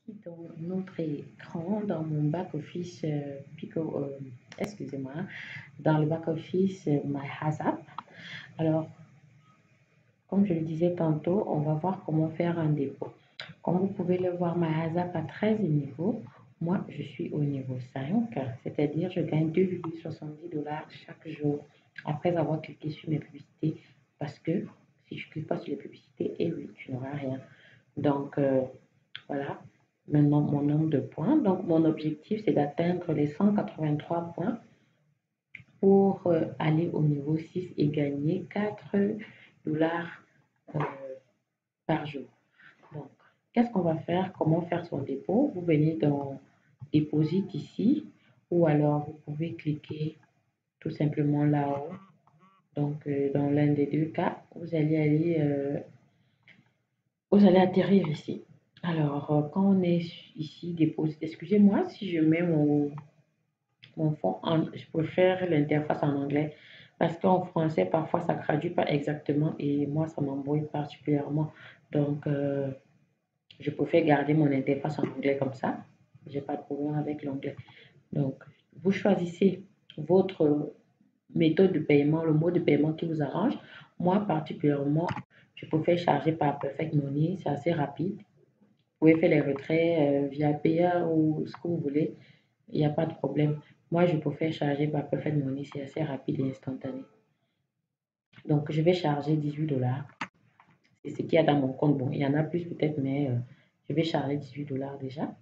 Dans notre écran, dans mon back-office excusez-moi, dans le back-office MyHasap. Alors, comme je le disais tantôt, on va voir comment faire un dépôt. Comme vous pouvez le voir, MyHasap a 13 niveaux. Moi, je suis au niveau 5, c'est-à-dire je gagne 2,70 $ chaque jour après avoir cliqué sur mes publicités. Parce que si je ne clique pas sur les publicités, et oui, tu n'auras rien. Donc, voilà. Maintenant, mon nombre de points. Donc, mon objectif, c'est d'atteindre les 183 points pour aller au niveau 6 et gagner 4 $ euh, par jour. Donc, qu'est-ce qu'on va faire? Comment faire son dépôt? Vous venez dans Deposit ici, ou alors vous pouvez cliquer tout simplement là-haut. Donc, dans l'un des deux cas, vous allez atterrir ici. Alors, quand on est ici, Deposit, excusez-moi si je mets mon fond je préfère l'interface en anglais parce qu'en français, parfois, ça ne traduit pas exactement et moi, ça m'embrouille particulièrement. Donc, je préfère garder mon interface en anglais comme ça. J'ai pas de problème avec l'anglais. Donc, vous choisissez votre méthode de paiement, le mode de paiement qui vous arrange. Moi, particulièrement, je préfère charger par Perfect Money, c'est assez rapide. Vous pouvez faire les retraits via Payer ou ce que vous voulez, il n'y a pas de problème. Moi, je préfère charger par Perfect Money, c'est assez rapide et instantané. Donc, je vais charger 18 $. C'est ce qu'il y a dans mon compte. Bon, il y en a plus peut-être, mais je vais charger 18 $ déjà.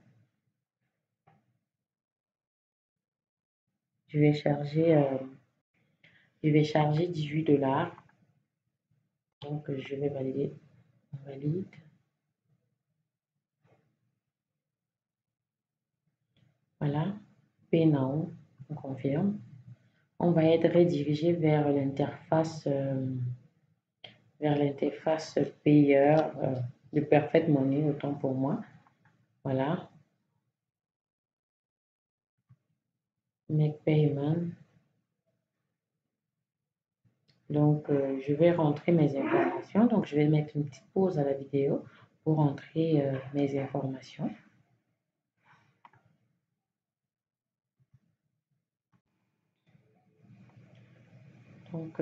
Je vais charger, euh, je vais charger 18 $. Donc, je vais valider. On valide. Voilà. Pay now. On confirme. On va être redirigé vers l'interface payeur de Perfect Money, autant pour moi. Voilà. Make payment. Donc, je vais rentrer mes informations. Donc, je vais mettre une petite pause à la vidéo pour rentrer mes informations. Donc,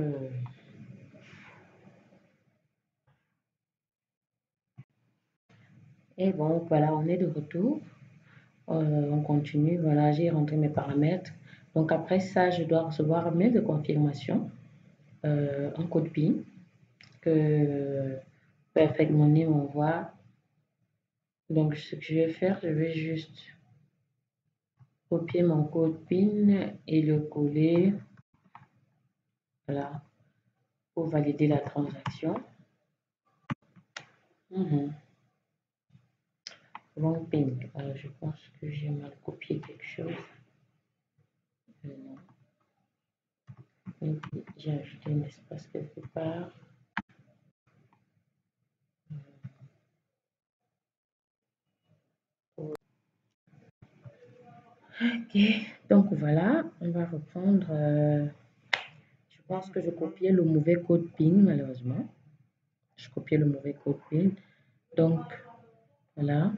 et bon, voilà, on est de retour. On continue. Voilà, j'ai rentré mes paramètres. Donc, après ça, je dois recevoir un mail de confirmation, un code PIN que Perfect Money m'envoie. Donc, ce que je vais faire, je vais juste copier mon code PIN et le coller. Voilà, pour valider la transaction. Wrong PIN. Je pense que j'ai mal copié quelque chose. Non. J'ai ajouté un espace quelque part. Ok, donc voilà, on va reprendre. Je pense que je copiais le mauvais code PIN, malheureusement. Je copiais le mauvais code PIN. Donc, voilà.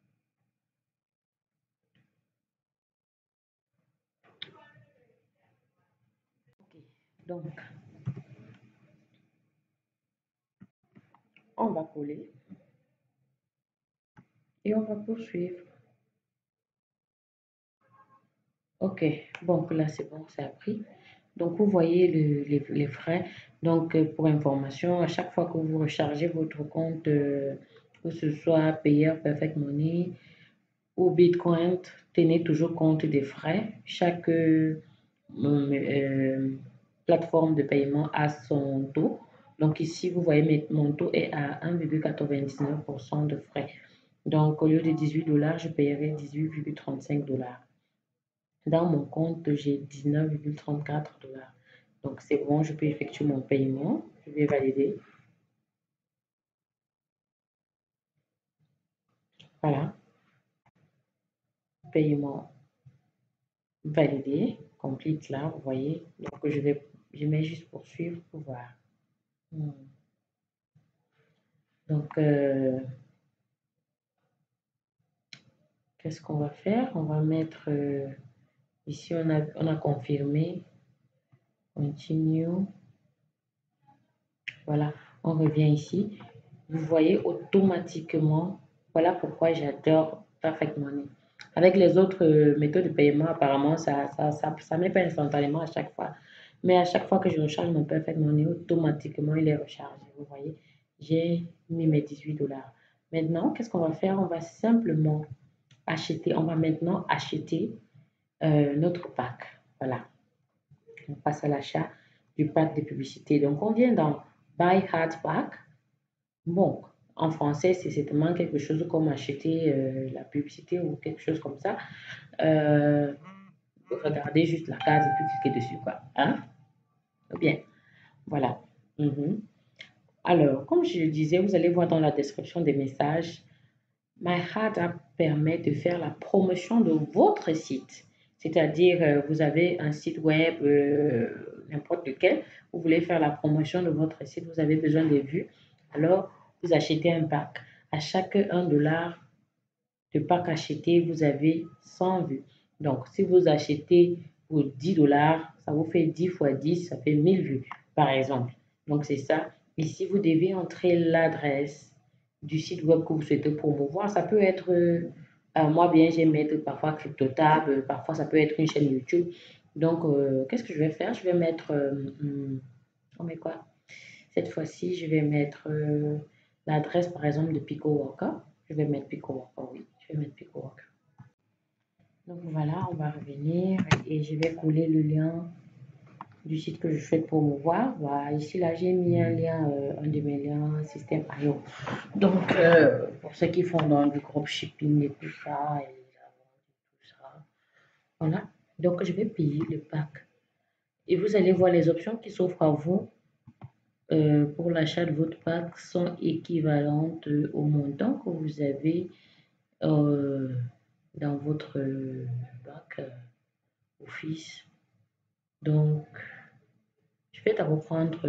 Ok, donc, on va coller et on va poursuivre. Ok, bon, là c'est bon, ça a pris. Donc, vous voyez les frais. Donc, pour information, à chaque fois que vous rechargez votre compte, que ce soit Payer, Perfect Money ou Bitcoin, tenez toujours compte des frais. Chaque plateforme de paiement a son taux. Donc, ici, vous voyez, mon taux est à 1,99% de frais. Donc, au lieu de 18 $, je paierai 18,35 $. Dans mon compte, j'ai 19,34 $. Donc, c'est bon, je peux effectuer mon paiement. Je vais valider. Voilà. Paiement validé. Complete là, vous voyez. Donc, je mets juste poursuivre pour voir. Donc, qu'est-ce qu'on va faire? On va mettre ici, on a confirmé. Continue. Voilà, on revient ici. Vous voyez automatiquement, voilà pourquoi j'adore Perfect Money. Avec les autres méthodes de paiement, apparemment, ça met pas instantanément à chaque fois. Mais à chaque fois que je recharge mon Perfect Money, automatiquement, il est rechargé. Vous voyez, j'ai mis mes 18 $. Maintenant, qu'est-ce qu'on va faire? On va simplement acheter, on va maintenant acheter notre pack. Voilà, on passe à l'achat du pack de publicité. Donc, on vient dans Buy Hard Pack. Bon, en français, c'est certainement quelque chose comme acheter la publicité ou quelque chose comme ça. Regardez juste la case et puis cliquez dessus, quoi. Hein? Bien, voilà. Mhm. Alors, comme je le disais, vous allez voir dans la description des messages, My Heart App permet de faire la promotion de votre site. C'est-à-dire, vous avez un site web, n'importe lequel, vous voulez faire la promotion de votre site, vous avez besoin de vues. Alors, vous achetez un pack. À chaque 1 $ de pack acheté, vous avez 100 vues. Donc, si vous achetez pour 10 $, ça vous fait 10 fois 10, ça fait 1000 vues, par exemple. Donc, c'est ça. Ici, vous devez entrer l'adresse du site web que vous souhaitez promouvoir. Ça peut être, moi bien, j'aime mettre parfois CryptoTab, parfois ça peut être une chaîne YouTube. Donc, qu'est-ce que je vais faire? Je vais mettre, on met quoi? Cette fois-ci, je vais mettre l'adresse, par exemple, de Pico Walker. Je vais mettre Pico Walker, oui. Je vais mettre Pico Walker. Donc voilà, on va revenir et je vais coller le lien du site que je souhaite promouvoir. Voilà, ici, là, j'ai mis un lien, un de mes liens système IO. Donc, pour ceux qui font dans du dropshipping et tout ça, et tout ça, voilà. Donc, je vais payer le pack. Et vous allez voir les options qui s'offrent à vous pour l'achat de votre pack sont équivalentes au montant que vous avez dans votre pack Office. Donc, je vais d'abord prendre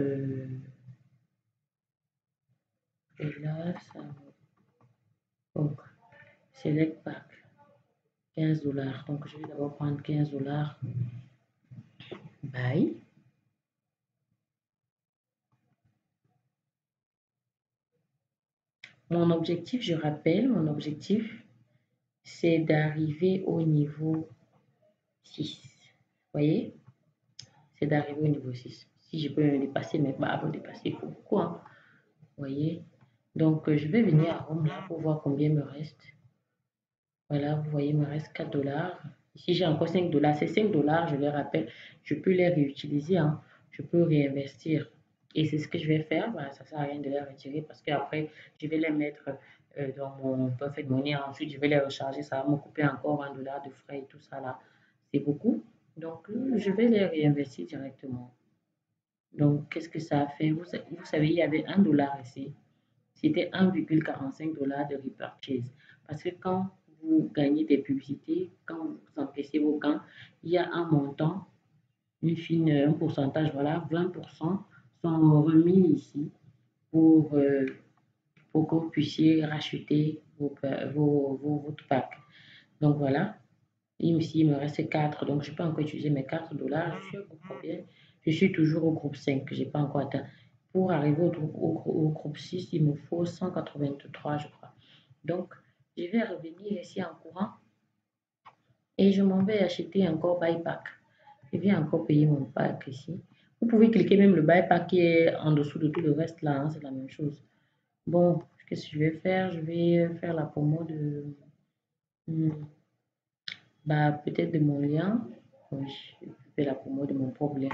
là, ça, donc, select pack, 15 $. Donc, je vais d'abord prendre 15 $. Buy. Mon objectif, je rappelle, mon objectif, c'est d'arriver au niveau 6. Vous voyez? C'est d'arriver au niveau 6. Si je peux me dépasser, mais pas avant de dépasser, il faut beaucoup. Hein? Vous voyez? Donc, je vais venir à Home là pour voir combien me reste. Voilà, vous voyez, il me reste 4 $. Ici, j'ai encore 5 $. Ces 5 $, je les rappelle, je peux les réutiliser. Hein? Je peux réinvestir. Et c'est ce que je vais faire. Voilà, ça ne sert à rien de les retirer parce qu'après, je vais les mettre dans mon Perfect Money. Ensuite, je vais les recharger. Ça va me couper encore 1 $ de frais et tout ça là. C'est beaucoup. Donc, je vais les réinvestir directement. Donc, qu'est-ce que ça a fait? Vous savez, il y avait 1 $ ici. C'était 1,45 $ de repurchase. Parce que quand vous gagnez des publicités, quand vous encaissez vos gains, il y a un montant, un pourcentage, voilà, 20% sont remis ici pour, pour que vous puissiez racheter votre pack. Donc voilà, ici il me reste 4, donc je peux encore utiliser mes 4 $. Je suis au groupe combien? Je suis toujours au groupe 5 que je n'ai pas encore atteint. Pour arriver au groupe 6, il me faut 183, je crois. Donc, je vais revenir ici en courant et je m'en vais acheter encore buy pack. Je viens encore payer mon pack ici. Vous pouvez cliquer même le buy pack qui est en dessous de tout le reste là, hein, c'est la même chose. Bon, qu'est-ce que je vais faire? Je vais faire la promo de... bah, peut-être de mon lien. Oui, je fais la promo de mon problème.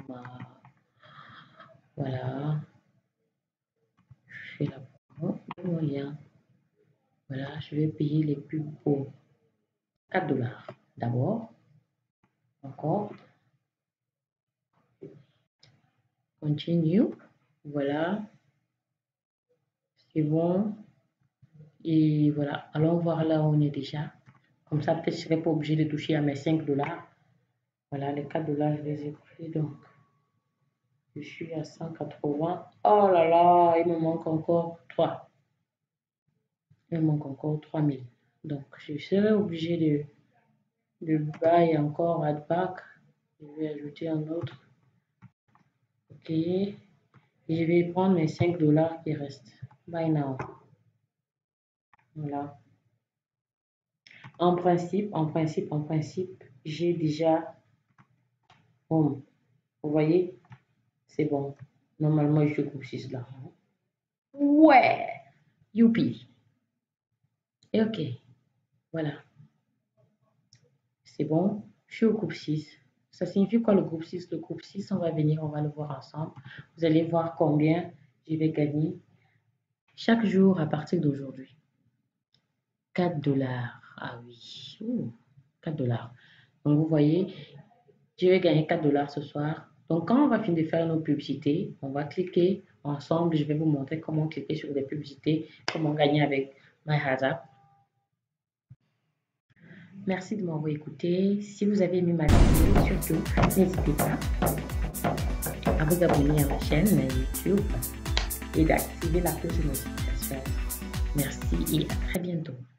Voilà, je fais la promo de mon lien. Voilà, je vais payer les pubs pour 4 $ d'abord. Encore. Continue. Voilà. C'est bon. Et voilà. Allons voir là où on est déjà. Comme ça, peut-être je ne serai pas obligé de toucher à mes 5 $. Voilà, les 4 $, je les ai pris. Donc, je suis à 180. Oh là là, il me manque encore 3. Il me manque encore 3000. Donc, je serai obligé de buy encore add back. Je vais ajouter un autre. OK. Et je vais prendre mes 5 $ qui restent. Buy now. Voilà. En principe, j'ai déjà... Bon, vous voyez, c'est bon. Normalement, je suis au groupe 6 là. Ouais! Youpi! Et OK. Voilà. C'est bon. Je suis au groupe 6. Ça signifie quoi le groupe 6? Le groupe 6, on va venir, on va le voir ensemble. Vous allez voir combien je vais gagner chaque jour à partir d'aujourd'hui. 4 $. Ah oui. Ouh, 4 $. Donc, vous voyez, je vais gagner 4 $ ce soir. Donc, quand on va finir de faire nos publicités, on va cliquer ensemble. Je vais vous montrer comment cliquer sur des publicités, comment gagner avec MyHasap. Merci de m'avoir écouté. Si vous avez aimé ma vidéo, surtout, n'hésitez pas à vous abonner à ma chaîne YouTube et d'activer la cloche de notification. Merci et à très bientôt.